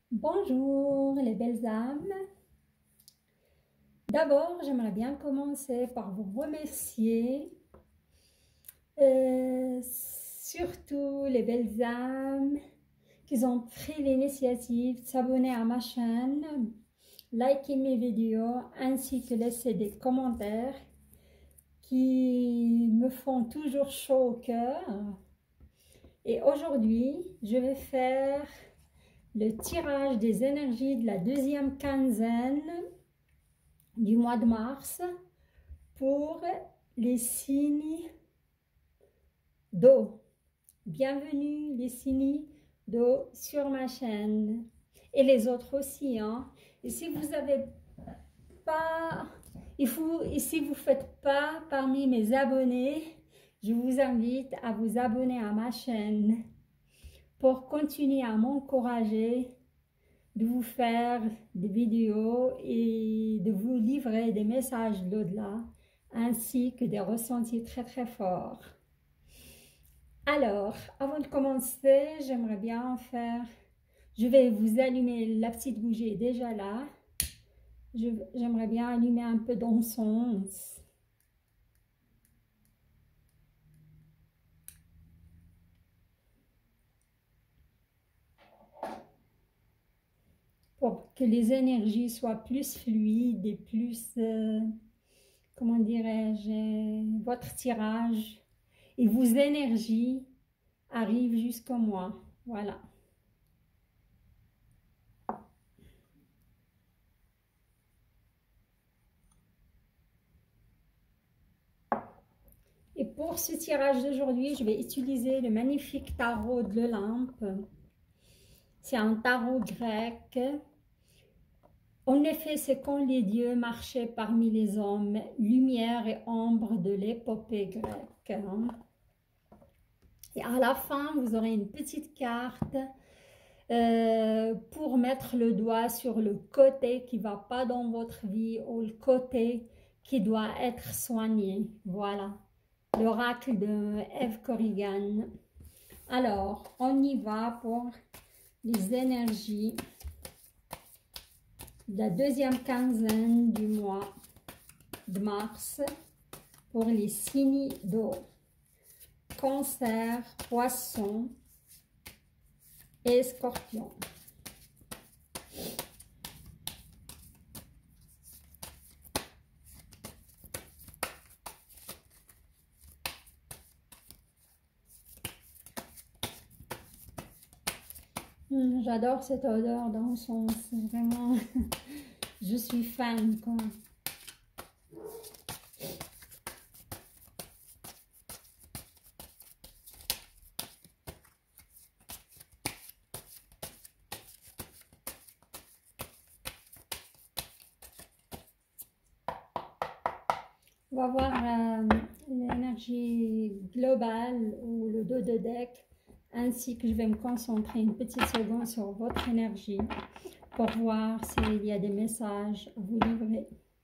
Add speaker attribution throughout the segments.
Speaker 1: Bonjour les belles âmes. D'abord, j'aimerais bien commencer par vous remercier, surtout les belles âmes qui ont pris l'initiative de s'abonner à ma chaîne, liker mes vidéos ainsi que laisser des commentaires qui me font toujours chaud au cœur. Et aujourd'hui, je vais faire le tirage des énergies de la deuxième quinzaine du mois de mars pour les signes d'eau. Bienvenue les signes d'eau sur ma chaîne et les autres aussi. Et si vous avez pas, si vous faites pas parmi mes abonnés, je vous invite à vous abonner à ma chaîne pour continuer à m'encourager de vous faire des vidéos et de vous livrer des messages de l'au-delà, ainsi que des ressentis très très forts. Alors, avant de commencer, j'aimerais bien faire, je vais vous allumer, la petite bougie est déjà là, j'aimerais bien allumer un peu d'encens. Pour que les énergies soient plus fluides et plus, comment dirais-je, votre tirage et vos énergies arrivent jusqu'à moi. Voilà. Et pour ce tirage d'aujourd'hui, je vais utiliser le magnifique tarot de l'Olympe. C'est un tarot grec. En effet, c'est quand les dieux marchaient parmi les hommes, lumière et ombre de l'épopée grecque. Et à la fin, vous aurez une petite carte pour mettre le doigt sur le côté qui ne va pas dans votre vie ou le côté qui doit être soigné. Voilà, l'oracle de Eve Corrigan. Alors, on y va pour les énergies de la deuxième quinzaine du mois de mars pour les signes d'eau. Cancer, Poisson et Scorpion. J'adore cette odeur d'encens, vraiment, je suis fan, quoi. On va voir l'énergie globale ou le dos de deck, ainsi que je vais me concentrer une petite seconde sur votre énergie pour voir s'il y a des messages à vous livrer.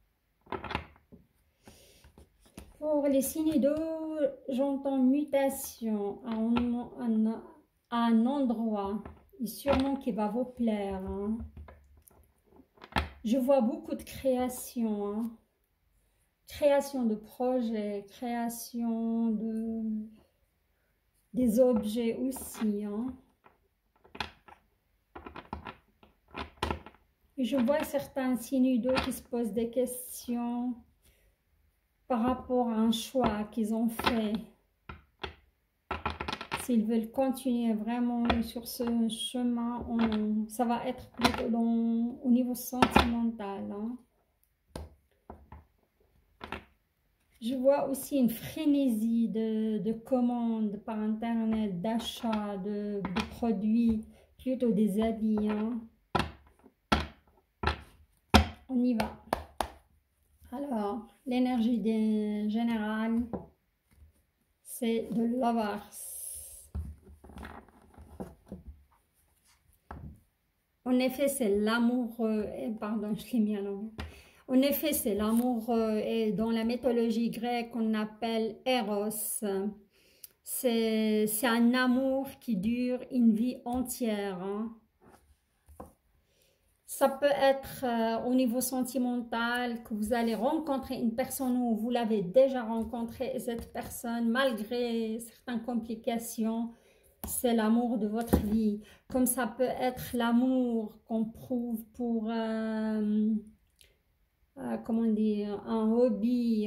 Speaker 1: Pour les signes d'eau, j'entends mutation à un endroit, et sûrement qui va vous plaire. Je vois beaucoup de création, création de projets, création des objets aussi. Et je vois certains signes d'eau qui se posent des questions par rapport à un choix qu'ils ont fait. S'ils veulent continuer vraiment sur ce chemin, ça va être plutôt au niveau sentimental. Je vois aussi une frénésie de commandes par internet, d'achat de produits, plutôt des habits. On y va. Alors, l'énergie générale, c'est de Lovers. En effet, c'est l'amoureux, pardon, je l'ai mis à l'envers. En effet, c'est l'amoureux et dans la mythologie grecque, on appelle Eros. C'est un amour qui dure une vie entière. Ça peut être au niveau sentimental, que vous allez rencontrer une personne ou vous l'avez déjà rencontrée, et cette personne, malgré certaines complications, c'est l'amour de votre vie. Comme ça peut être l'amour qu'on prouve pour, comment dire, un hobby,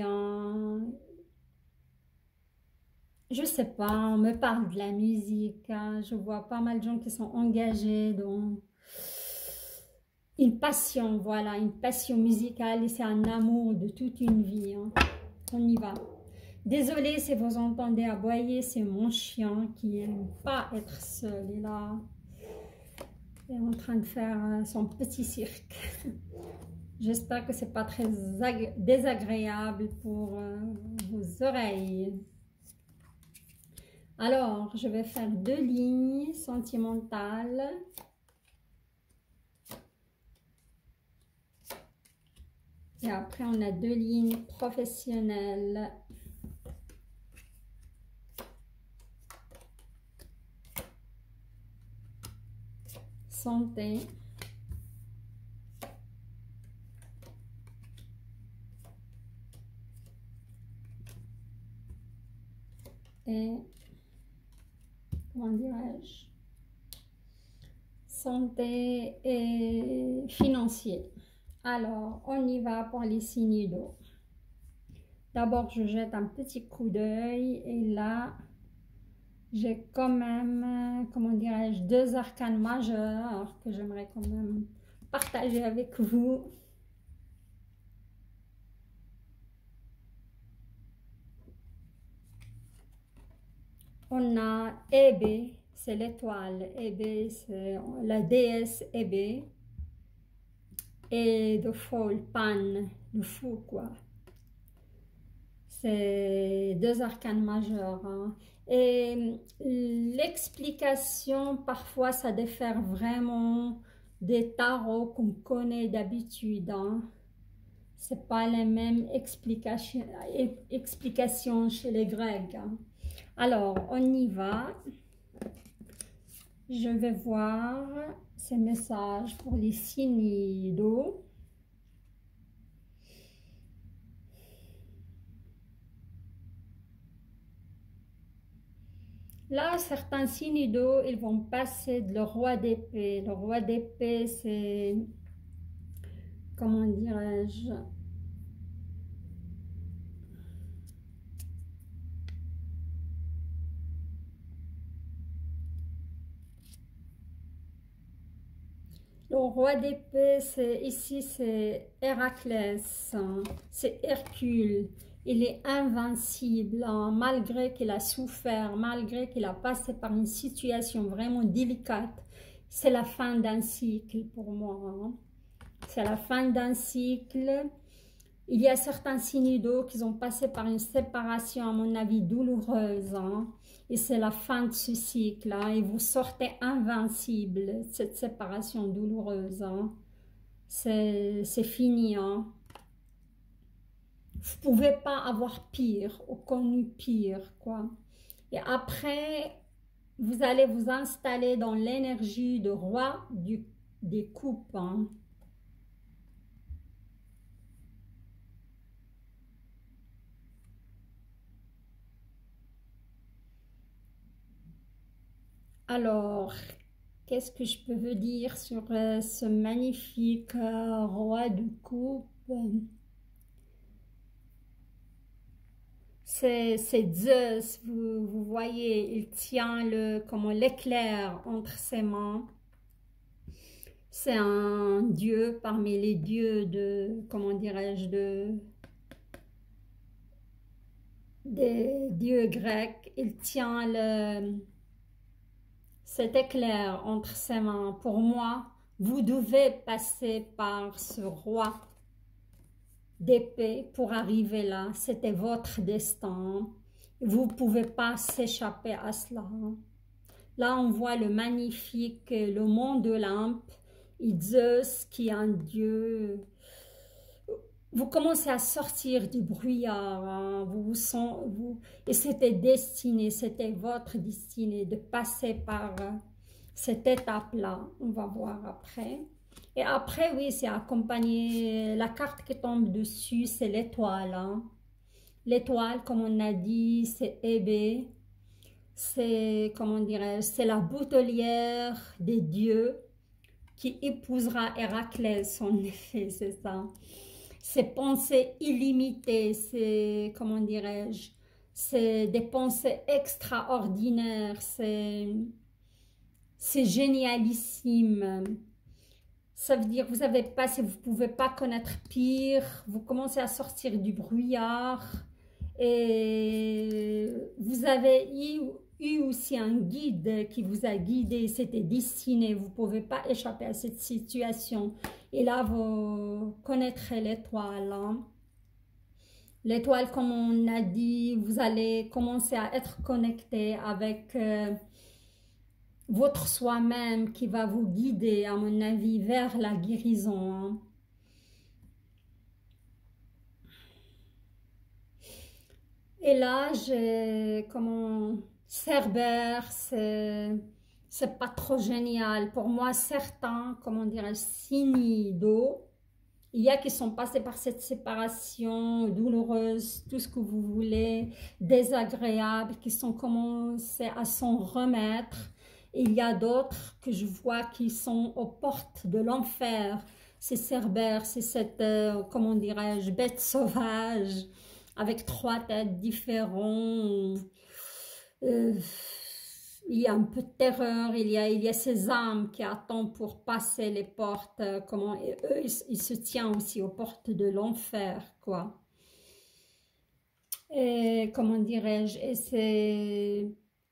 Speaker 1: je sais pas, on me parle de la musique, hein. Je vois pas mal de gens qui sont engagés dans une passion, voilà, une passion musicale et c'est un amour de toute une vie, hein. On y va. Désolée si vous entendez aboyer, c'est mon chien qui n'aime pas être seul. Il est en train de faire son petit cirque. J'espère que c'est pas très désagréable pour vos oreilles. Alors, je vais faire 2 lignes sentimentales. Et après, on a 2 lignes professionnelles. Santé. Et, comment dirais-je? Santé et financier. Alors, on y va pour les signes d'eau. D'abord, je jette un petit coup d'œil et là, j'ai quand même, comment dirais-je, 2 arcanes majeurs que j'aimerais quand même partager avec vous. On a Hébé, c'est l'étoile. Hébé, c'est la déesse Hébé. Et The Fall, Pan, le fou, quoi. C'est 2 arcanes majeurs, hein. Et l'explication, parfois, ça diffère vraiment des tarots qu'on connaît d'habitude, hein. C'est pas les mêmes explications chez les Grecs, hein. Alors, on y va. Je vais voir ces messages pour les signes d'eau. Là, certains signes d'eau, ils vont passer de le roi d'épée. Le roi d'épée, c'est, comment dirais-je, le roi d'épée, c'est ici, c'est Héraclès, hein. C'est Hercule. Il est invincible, hein, malgré qu'il a souffert, malgré qu'il a passé par une situation vraiment délicate. C'est la fin d'un cycle pour moi, hein. C'est la fin d'un cycle. Il y a certains signes d'eau qui ont passé par une séparation, à mon avis, douloureuse, hein. Et c'est la fin de ce cycle, hein. Et vous sortez invincible, cette séparation douloureuse, hein. C'est fini, hein. Vous ne pouvez pas avoir pire, ou connu pire, quoi. Et après, vous allez vous installer dans l'énergie de roi des coupes, hein. Alors, qu'est-ce que je peux vous dire sur ce magnifique roi de coupe? C'est Zeus, vous voyez, il tient comment l'éclair entre ses mains. C'est un dieu parmi les dieux de, comment dirais-je, des dieux grecs. Il tient cet éclair entre ses mains. Pour moi, vous devez passer par ce roi d'épée pour arriver là. C'était votre destin. Vous ne pouvez pas s'échapper à cela. Là, on voit le magnifique, le monde d'Olympe, et Zeus qui est un dieu. Vous commencez à sortir du brouillard, hein. Et c'était destiné, c'était votre destinée de passer par cette étape-là. On va voir après. Et après, oui, c'est accompagné, la carte qui tombe dessus, c'est l'étoile, hein. L'étoile, comme on a dit, c'est Hébé. C'est, comment dirais-je, c'est la boutelière des dieux qui épousera Héraclès, en effet, c'est ça. C'est pensées illimitées, c'est, comment dirais-je, c'est des pensées extraordinaires, c'est génialissime. Ça veut dire, vous avez pas, si vous ne pouvez pas connaître pire, vous commencez à sortir du brouillard et vous avez eu aussi un guide qui vous a guidé, c'était destiné, vous ne pouvez pas échapper à cette situation. Et là, vous connaîtrez l'étoile, hein. L'étoile, comme on a dit, vous allez commencer à être connecté avec votre soi-même qui va vous guider, à mon avis, vers la guérison, hein. Et là, j'ai, comment, Cerbère, c'est pas trop génial. Pour moi, certains, comment dirais-je, signes d'eau, il y a qui sont passés par cette séparation douloureuse, tout ce que vous voulez, désagréable, qui sont commencés à s'en remettre. Il y a d'autres que je vois qui sont aux portes de l'enfer. C'est Cerbère, c'est cette, comment dirais-je, bête sauvage, avec 3 têtes différentes. Euh, il y a un peu de terreur, il y a ces âmes qui attendent pour passer les portes, comment, et eux, ils se tiennent aussi aux portes de l'enfer, quoi. Et comment dirais-je, et c'est,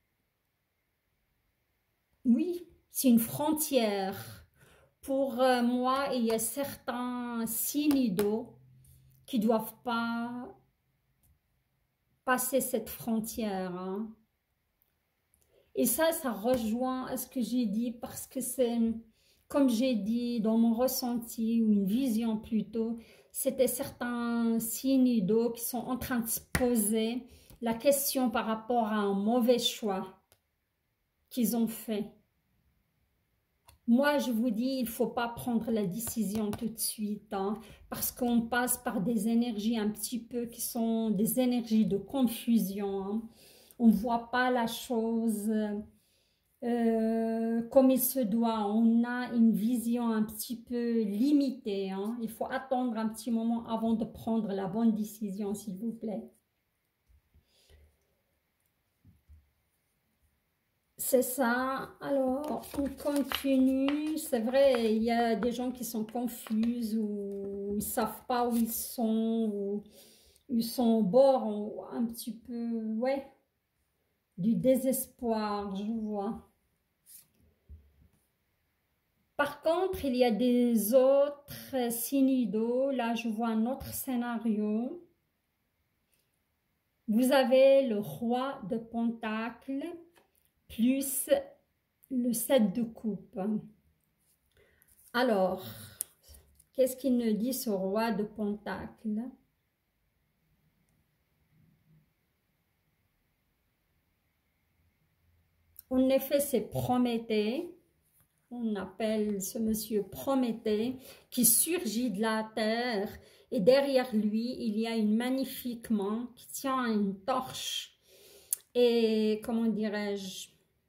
Speaker 1: oui, c'est une frontière. Pour moi, il y a certains signes d'eau qui ne doivent pas passer cette frontière, hein. Et ça rejoint à ce que j'ai dit parce que c'est, comme j'ai dit dans mon ressenti ou une vision plutôt, c'était certains signes d'eau qui sont en train de se poser la question par rapport à un mauvais choix qu'ils ont fait. Moi, je vous dis, il ne faut pas prendre la décision tout de suite, hein, parce qu'on passe par des énergies un petit peu qui sont des énergies de confusion, hein. On ne voit pas la chose comme il se doit. On a une vision un petit peu limitée, hein. Il faut attendre un petit moment avant de prendre la bonne décision, s'il vous plaît. C'est ça. Alors, on continue. C'est vrai, il y a des gens qui sont confus ou ils ne savent pas où ils sont, ou ils sont au bord un petit peu, ouais, du désespoir, je vois. Par contre, il y a des autres signes d'eau. Là, je vois un autre scénario. Vous avez le roi de Pentacle plus le 7 de coupe. Alors, qu'est-ce qu'il nous dit ce roi de Pentacle? En effet, c'est Prométhée. On appelle ce monsieur Prométhée qui surgit de la terre et derrière lui, il y a une magnifique main qui tient une torche et, comment dirais-je,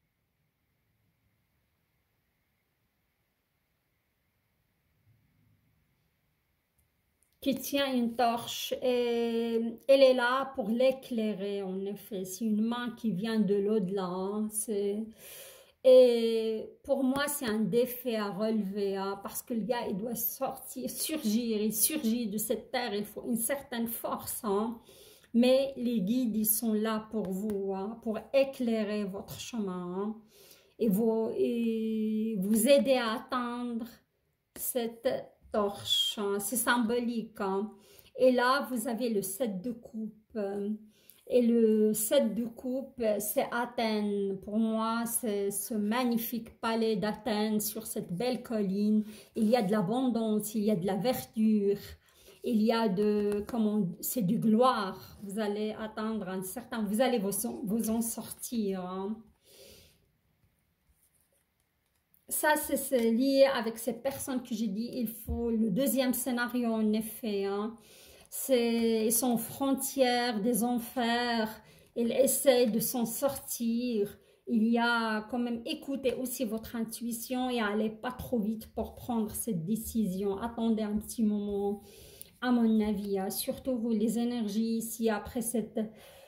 Speaker 1: qui tient une torche et elle est là pour l'éclairer, en effet. C'est une main qui vient de l'au-delà, hein. Et pour moi, c'est un défi à relever, hein, parce que le gars, il doit sortir, surgir, il surgit de cette terre, il faut une certaine force, hein. Mais les guides, ils sont là pour vous, hein, pour éclairer votre chemin, hein, et vous aider à atteindre cette torche, hein. C'est symbolique, hein. Et là, vous avez le 7 de coupe. Et le 7 de coupe, c'est Athènes. Pour moi, c'est ce magnifique palais d'Athènes sur cette belle colline. Il y a de l'abondance, il y a de la verdure, il y a de, comment, c'est du gloire. Vous allez atteindre un certain, vous allez vous en sortir, hein. ça, c'est lié avec ces personnes que j'ai dit. Il faut le deuxième scénario, en effet. Hein. Ils sont aux frontières des enfers. Ils essayent de s'en sortir. Il y a quand même écouter aussi votre intuition et aller pas trop vite pour prendre cette décision. Attendez un petit moment, à mon avis. Hein. Surtout vous, les énergies ici, après cette...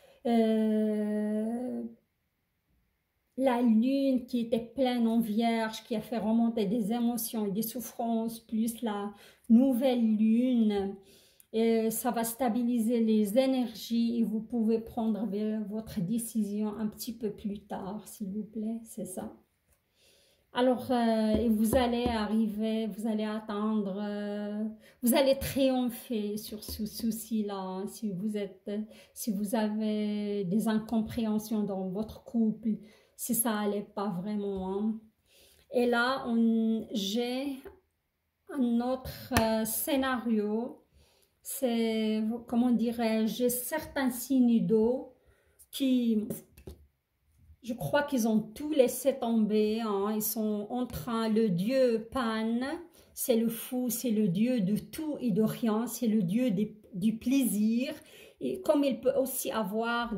Speaker 1: la lune qui était pleine en vierge, qui a fait remonter des émotions et des souffrances, plus la nouvelle lune, et ça va stabiliser les énergies et vous pouvez prendre votre décision un petit peu plus tard, s'il vous plaît, c'est ça. Alors, vous allez arriver, vous allez atteindre, vous allez triompher sur ce souci-là, hein, si vous avez des incompréhensions dans votre couple, si ça allait pas vraiment. Hein. Et là, j'ai un autre scénario, c'est, comment dirais-je, certains signes d'eau qui... Je crois qu'ils ont tout laissé tomber, hein. Ils sont en train, le dieu Pan, c'est le fou, c'est le dieu de tout et de rien, c'est le dieu du plaisir. Et comme il peut aussi avoir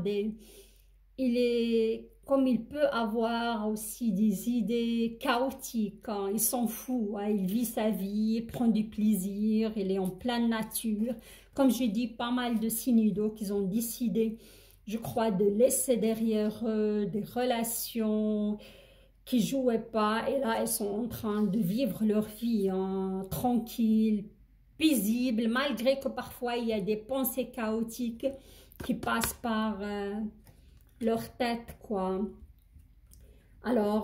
Speaker 1: comme il peut avoir aussi des idées chaotiques, hein. Il s'en fout, hein. Il vit sa vie, il prend du plaisir, il est en pleine nature. Comme je dis, pas mal de signes d'eau qu'ils ont décidé, je crois, de laisser derrière eux des relations qui ne jouaient pas. Et là, elles sont en train de vivre leur vie, hein, tranquille, paisible, malgré que parfois il y a des pensées chaotiques qui passent par leur tête, quoi. Alors,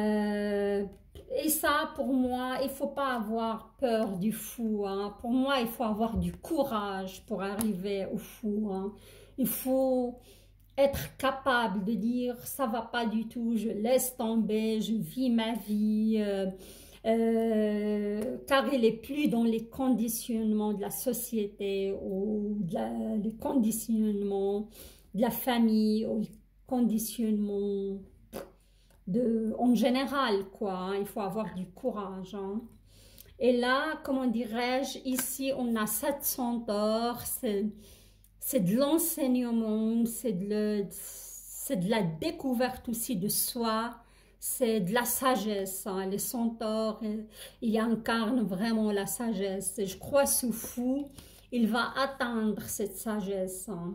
Speaker 1: et ça, pour moi, il ne faut pas avoir peur du fou. Hein. Pour moi, il faut avoir du courage pour arriver au fou. Hein. Il faut être capable de dire ça va pas du tout, je laisse tomber, je vis ma vie, car il n'est plus dans les conditionnements de la société ou les conditionnements de la famille ou les conditionnements en général, quoi. Hein. Il faut avoir du courage. Hein. Et là, comment dirais-je, ici on a 700 or, c'est de l'enseignement, c'est de la découverte aussi de soi, c'est de la sagesse. Hein. Les centaures, ils incarnent vraiment la sagesse. Et je crois ce fou, il va atteindre cette sagesse. Hein.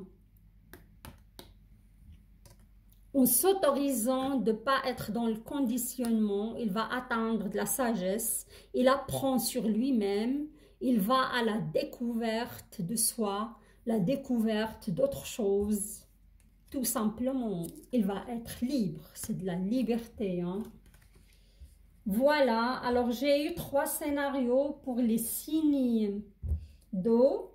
Speaker 1: En s'autorisant de ne pas être dans le conditionnement, il va atteindre de la sagesse, il apprend sur lui-même, il va à la découverte de soi, la découverte d'autres choses, tout simplement, il va être libre, c'est de la liberté. Hein. Voilà, alors j'ai eu 3 scénarios pour les signes d'eau.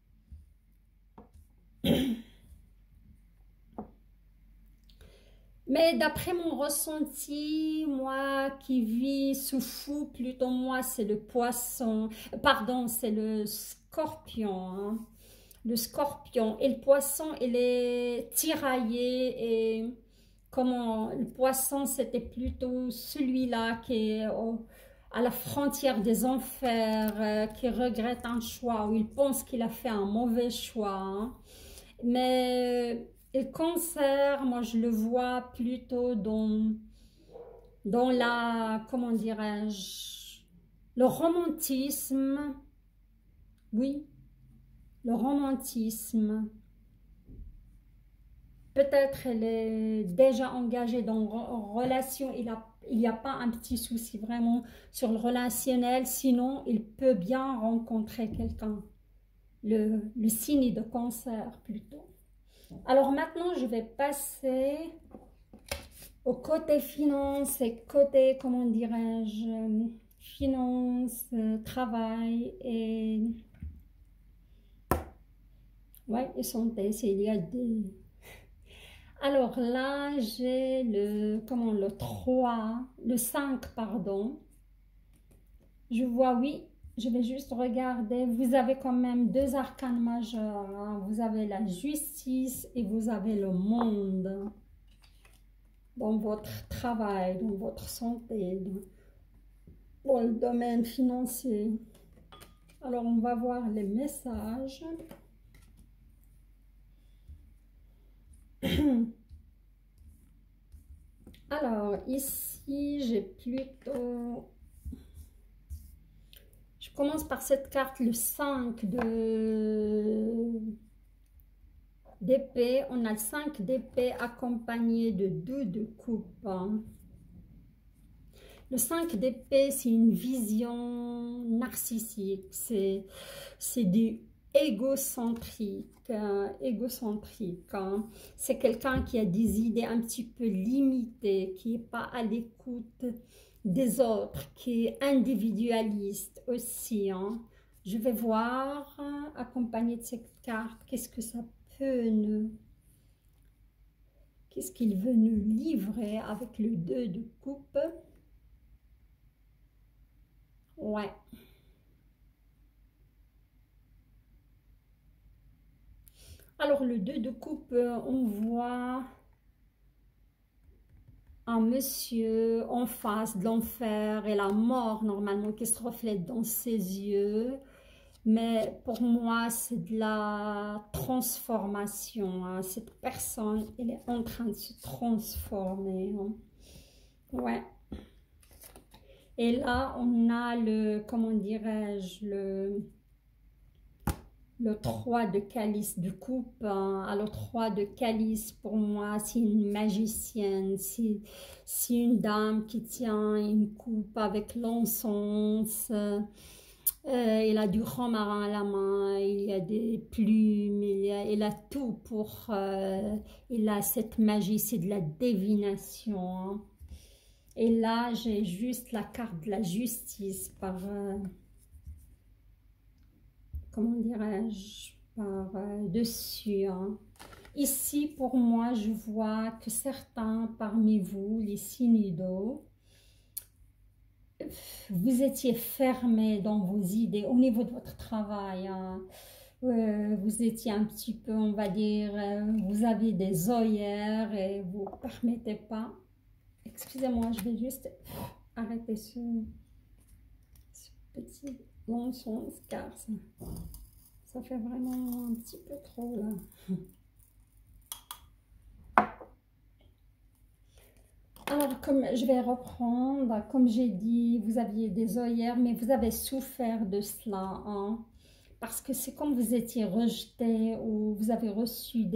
Speaker 1: Mais d'après mon ressenti, moi qui vis sous fou, plutôt moi c'est le poisson, pardon, c'est le scorpion. Hein. Le scorpion et le poisson, il est tiraillé et comment le poisson c'était plutôt celui-là qui est à la frontière des enfers, qui regrette un choix ou il pense qu'il a fait un mauvais choix. Hein. Mais le cancer, moi je le vois plutôt dans la, comment dirais-je, le romantisme, oui, le romantisme. Peut-être elle est déjà engagée dans une relation, il n'y a pas un petit souci vraiment sur le relationnel, sinon il peut bien rencontrer quelqu'un, le signe de cancer plutôt. Alors maintenant, je vais passer au côté finance et côté, comment dirais-je, finance, travail et... Ouais, et santé, il y a des... Alors là, j'ai le 3, le 5, pardon. Je vois, oui, je vais juste regarder. Vous avez quand même 2 arcanes majeurs. Hein. Vous avez la justice et vous avez le monde dans votre travail, dans votre santé. Pour le domaine financier. Alors, on va voir les messages. Alors, ici, j'ai plutôt... Je commence par cette carte, le 5 d'épée. On a le 5 d'épée accompagné de 2 de coupe. Le 5 d'épée, c'est une vision narcissique. C'est du égocentrique. C'est quelqu'un qui a des idées un petit peu limitées, qui n'est pas à l'écoute des autres, qui est individualiste aussi. Je vais voir, accompagné de cette carte, qu'est-ce que ça peut nous... Qu'est-ce qu'il veut nous livrer avec le 2 de coupe? Ouais. Alors, le 2 de coupe, on voit un monsieur en face de l'enfer et la mort, normalement, qui se reflète dans ses yeux. Mais pour moi, c'est de la transformation. Cette personne, elle est en train de se transformer. Ouais. Et là, on a le, comment dirais-je, le 3 de calice de coupe. Alors, 3 de calice, pour moi, c'est une magicienne. C'est une dame qui tient une coupe avec l'encens. Il a du romarin à la main, il y a des plumes, il a tout pour... il a cette magie, c'est de la divination. Et là, j'ai juste la carte de la justice par... comment dirais-je, par dessus. Ici, pour moi, je vois que certains parmi vous, les signes d'eau, vous étiez fermés dans vos idées au niveau de votre travail. Vous étiez un petit peu, on va dire, vous avez des œillères et vous ne permettez pas. Excusez-moi, je vais juste arrêter ce petit bon sens car ça fait vraiment un petit peu trop là. Alors, comme je vais reprendre, comme j'ai dit, vous aviez des œillères, mais vous avez souffert de cela, parce que c'est comme vous étiez rejeté ou vous avez reçu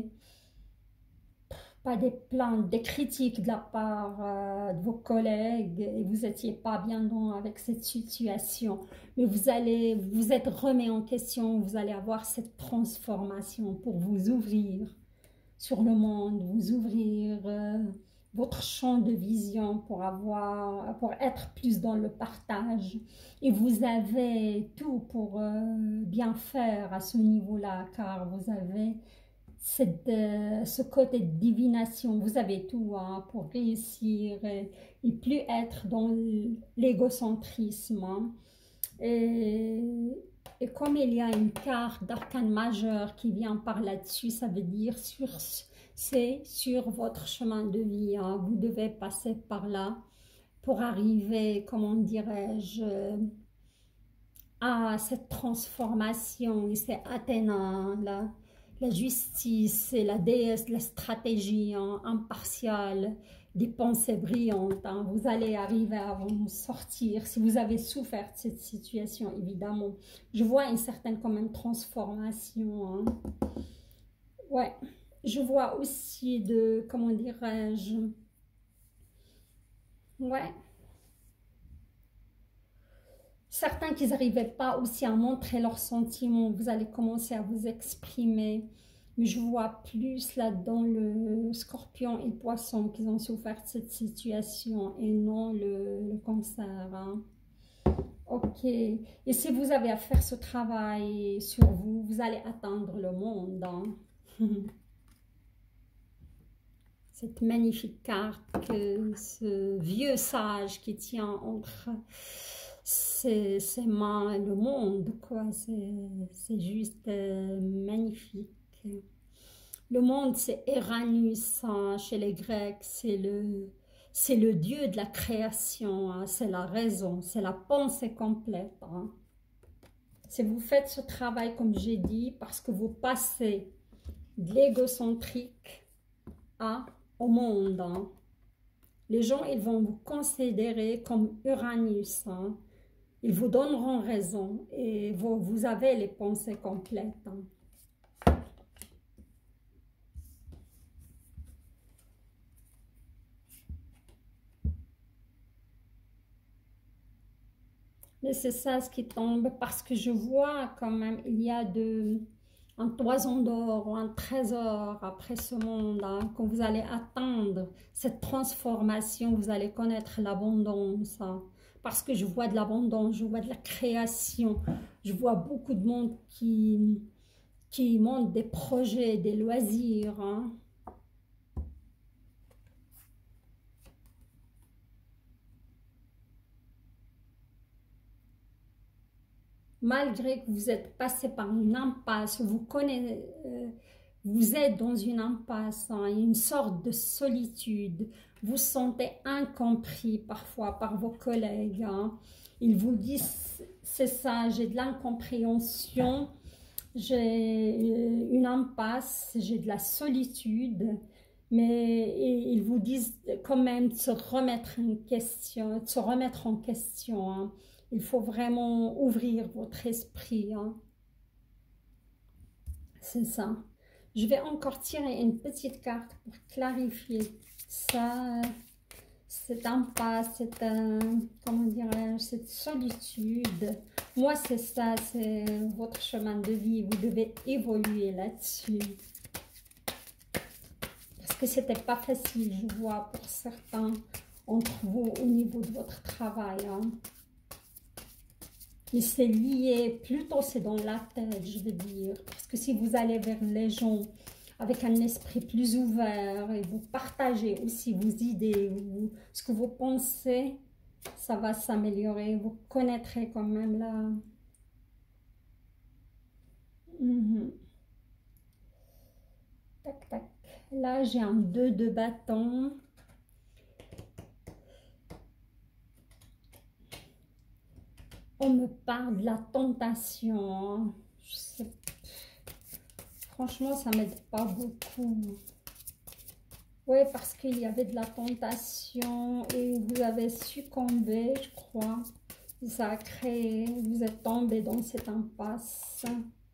Speaker 1: pas des plaintes, des critiques de la part de vos collègues et vous n'étiez pas bien avec cette situation. Mais vous allez vous être remis en question, vous allez avoir cette transformation pour vous ouvrir sur le monde, vous ouvrir votre champ de vision pour être plus dans le partage. Et vous avez tout pour bien faire à ce niveau-là, car vous avez ce côté de divination, vous avez tout pour réussir et plus être dans l'égocentrisme. Et comme il y a une carte d'arcane majeur qui vient par là-dessus, ça veut dire c'est sur votre chemin de vie. Vous devez passer par là pour arriver, comment dirais-je, à cette transformation. Et c'est Athéna, la justice, c'est la déesse de la stratégie impartiale, des pensées brillantes. Vous allez arriver à vous sortir si vous avez souffert de cette situation, évidemment. Je vois une certaine quand même transformation. Ouais, je vois aussi de, comment dirais-je, ouais, certains qui n'arrivaient pas aussi à montrer leurs sentiments, vous allez commencer à vous exprimer. Mais je vois plus là-dedans le scorpion et le poisson qui ont souffert de cette situation et non le cancer. Ok. Et si vous avez à faire ce travail sur vous, vous allez atteindre le monde. Cette magnifique carte que ce vieux sage qui tient entre ses mains le monde, quoi. C'est juste magnifique. Le monde, c'est Uranus chez les Grecs, c'est c'est le Dieu de la création, hein, c'est la raison, c'est la pensée complète. Hein. Si vous faites ce travail, comme j'ai dit, parce que vous passez de l'égocentrique au monde, hein. Les gens, ils vont vous considérer comme Uranus, hein. Ils vous donneront raison et vous avez les pensées complètes. Hein. Mais c'est ça ce qui tombe parce que je vois quand même, il y a un toison d'or ou un trésor après ce monde. Hein. Quand vous allez atteindre cette transformation, vous allez connaître l'abondance. Hein. Parce que je vois de l'abondance, je vois de la création, je vois beaucoup de monde qui monte des projets, des loisirs. Hein. Malgré que vous êtes passé par une impasse, vous êtes dans une impasse, hein, une sorte de solitude, vous sentez incompris parfois par vos collègues. Hein. Ils vous disent, c'est ça, j'ai de l'incompréhension, j'ai une impasse, j'ai de la solitude, mais ils vous disent quand même de se remettre en question. Hein. Il faut vraiment ouvrir votre esprit. Hein. C'est ça. Je vais encore tirer une petite carte pour clarifier ça. Cette impasse, comment dirais-je, cette solitude. Moi, c'est ça, c'est votre chemin de vie. Vous devez évoluer là-dessus. Parce que c'était pas facile, je vois, pour certains entre vous au niveau de votre travail. Hein. Mais c'est lié, plutôt c'est dans la tête, je veux dire. Parce que si vous allez vers les gens avec un esprit plus ouvert et vous partagez aussi vos idées, ce que vous pensez, ça va s'améliorer. Vous connaîtrez quand même là. Tac, tac. Là, j'ai un 2 de bâton. On me parle de la tentation. Je sais, franchement, ça ne m'aide pas beaucoup. Oui, parce qu'il y avait de la tentation et vous avez succombé, je crois. Ça a créé, vous êtes tombé dans cette impasse.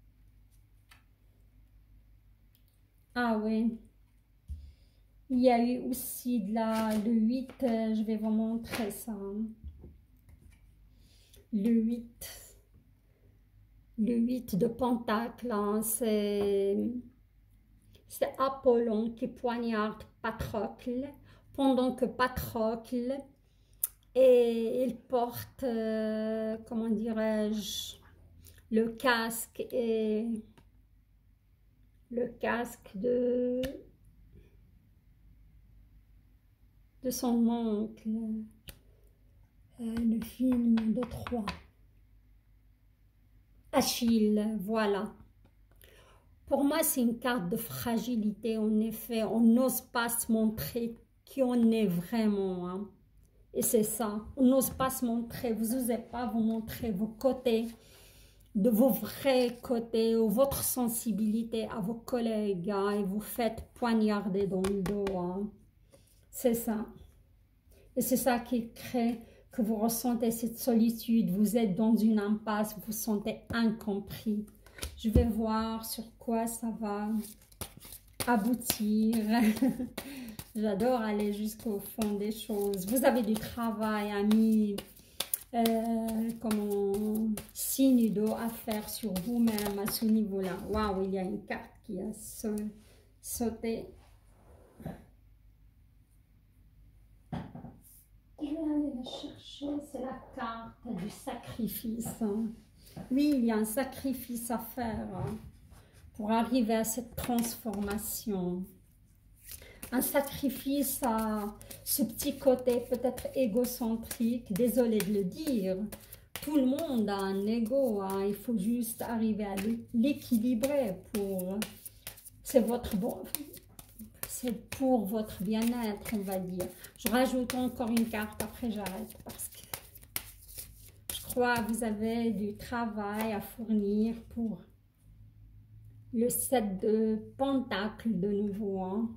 Speaker 1: Ah oui. Il y a eu aussi le 8, je vais vous montrer ça. Le 8 de Pentacle, hein, c'est Apollon qui poignarde Patrocle, pendant que Patrocle, il porte, comment dirais-je, le casque de son oncle, le film de Troie. Achille, voilà. Pour moi, c'est une carte de fragilité, en effet. On n'ose pas se montrer qui on est vraiment. Hein. Et c'est ça, on n'ose pas se montrer. Vous n'osez pas vous montrer vos côtés, de vos vrais côtés, ou votre sensibilité à vos collègues. Hein, et vous faites poignarder dans le dos. Hein. C'est ça. Et c'est ça qui crée que vous ressentez cette solitude. Vous êtes dans une impasse, vous vous sentez incompris. Je vais voir sur quoi ça va aboutir. J'adore aller jusqu'au fond des choses. Vous avez du travail, amis, comme signe d'eau à faire sur vous-même à ce niveau-là. Waouh, il y a une carte qui a sauté. Je vais aller la chercher. C'est la carte du sacrifice. Oui, il y a un sacrifice à faire pour arriver à cette transformation. Un sacrifice à ce petit côté peut-être égocentrique, désolé de le dire. Tout le monde a un ego, hein. Il faut juste arriver à l'équilibrer pour... C'est c'est pour votre bien-être, on va dire. Je rajoute encore une carte, après j'arrête parce que je crois que vous avez du travail à fournir pour le 7 de Pentacle de nouveau. Hein.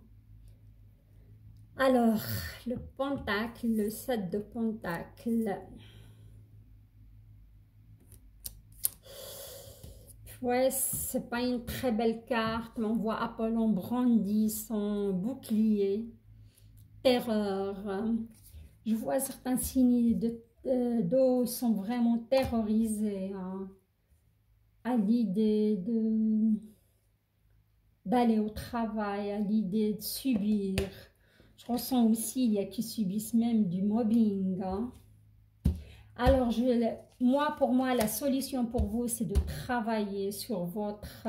Speaker 1: Alors, le Pentacle, le 7 de Pentacle. Ouais, c'est pas une très belle carte, mais on voit Apollon brandi son bouclier, terreur. Je vois certains signes d'eau sont vraiment terrorisés hein, à l'idée d'aller au travail, à l'idée de subir. Je ressens aussi, il y a qui subissent même du mobbing. Hein. Alors, pour moi, la solution pour vous, c'est de travailler sur votre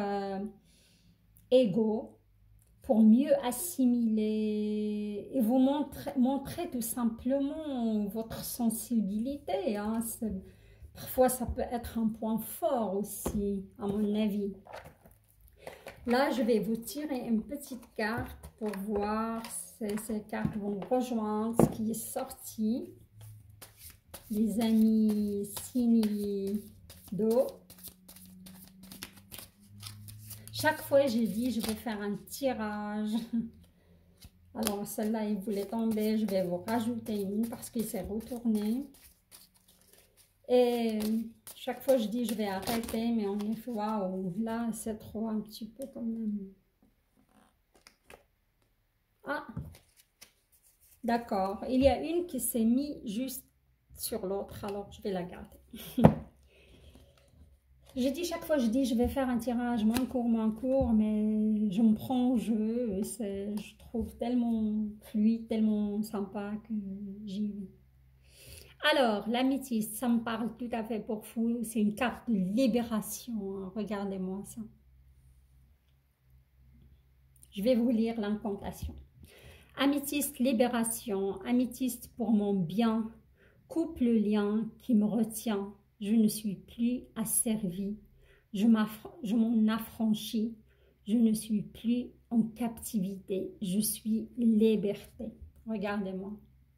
Speaker 1: ego pour mieux assimiler et vous montrer tout simplement votre sensibilité. Hein. Parfois, ça peut être un point fort aussi, à mon avis. Là, je vais vous tirer une petite carte pour voir si ces cartes vont rejoindre ce qui est sorti. Les amis signes d'eau. Chaque fois, j'ai dit, je vais faire un tirage. Alors, celle-là, il voulait tomber. Je vais vous rajouter une parce qu'il s'est retourné. Et chaque fois, je dis, je vais arrêter. Mais en effet, waouh, là, c'est trop un petit peu quand même. Ah, d'accord. Il y a une qui s'est mise juste sur l'autre. Alors, je vais la garder. J'ai dit chaque fois, je dis je vais faire un tirage moins court, mais je me prends au jeu. Et je trouve tellement fluide, tellement sympa que j'y vais. Alors, l'améthyste, ça me parle tout à fait pour vous. C'est une carte de libération. Hein. Regardez-moi ça. Je vais vous lire l'incantation. Améthyste, libération. Améthyste pour mon bien. Coupe le lien qui me retient. Je ne suis plus asservie, je m'en affranchis, je ne suis plus en captivité, je suis liberté. Regardez-moi.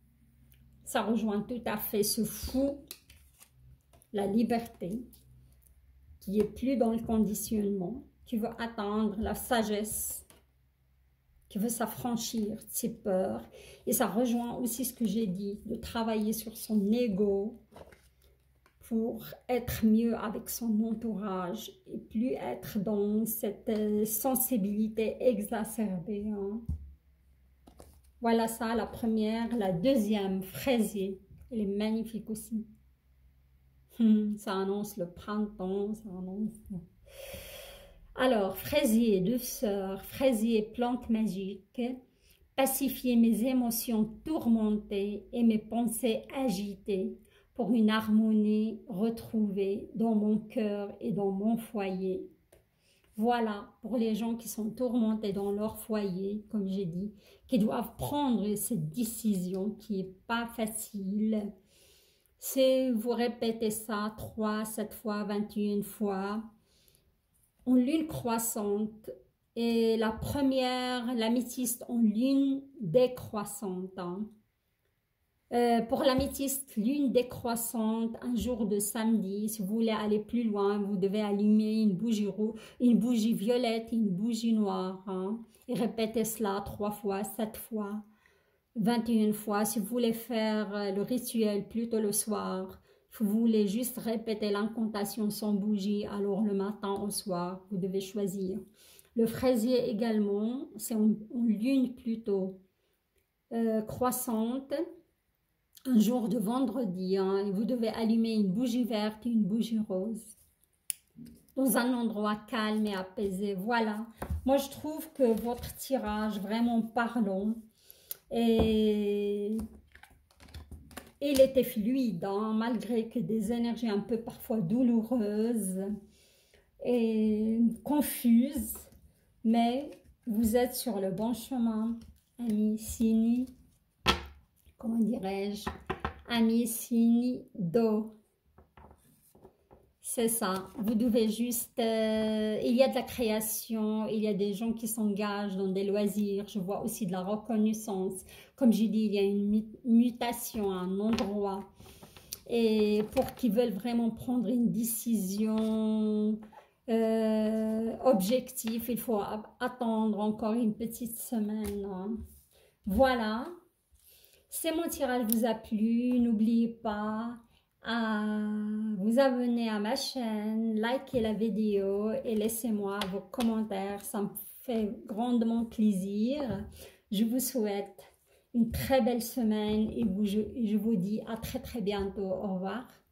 Speaker 1: Ça rejoint tout à fait ce fou, la liberté, qui est plus dans le conditionnement, qui veut atteindre la sagesse, qui veut s'affranchir de ses peurs. Et ça rejoint aussi ce que j'ai dit, de travailler sur son ego, pour être mieux avec son entourage et plus être dans cette sensibilité exacerbée. Hein. Voilà ça, la première. La deuxième, fraisier. Elle est magnifique aussi. Ça annonce le printemps, ça annonce... Alors, fraisier, douceur, fraisier, plante magique, pacifier mes émotions tourmentées et mes pensées agitées, pour une harmonie retrouvée dans mon cœur et dans mon foyer. Voilà, pour les gens qui sont tourmentés dans leur foyer, comme j'ai dit, qui doivent prendre cette décision qui n'est pas facile. C'est vous répétez ça 3, 7 fois, 21 fois, en lune croissante. Et la première, l'améthyste en lune décroissante. Hein. Pour l'améthyste, lune décroissante, un jour de samedi, si vous voulez aller plus loin, vous devez allumer une bougie violette et une bougie noire. Hein, et répétez cela 3 fois, 7 fois, 21 fois. Si vous voulez faire le rituel plutôt le soir, si vous voulez juste répéter l'incantation sans bougie, alors le matin au soir, vous devez choisir. Le fraisier également, c'est en lune plutôt croissante. Un jour de vendredi, hein, et vous devez allumer une bougie verte et une bougie rose dans un endroit calme et apaisé. Voilà, moi je trouve que votre tirage vraiment parlant et il était fluide, hein, malgré que des énergies un peu parfois douloureuses et confuses, mais vous êtes sur le bon chemin, ami Sini. Comment dirais-je, ami signes d'eau. C'est ça. Vous devez juste... il y a de la création, il y a des gens qui s'engagent dans des loisirs. Je vois aussi de la reconnaissance. Comme j'ai dit, il y a une mutation à un endroit. Et pour qui veulent vraiment prendre une décision objective, il faut attendre encore une petite semaine. Hein. Voilà. Si mon tirage vous a plu, n'oubliez pas à vous abonner à ma chaîne, liker la vidéo et laissez-moi vos commentaires. Ça me fait grandement plaisir. Je vous souhaite une très belle semaine et je vous dis à très bientôt. Au revoir.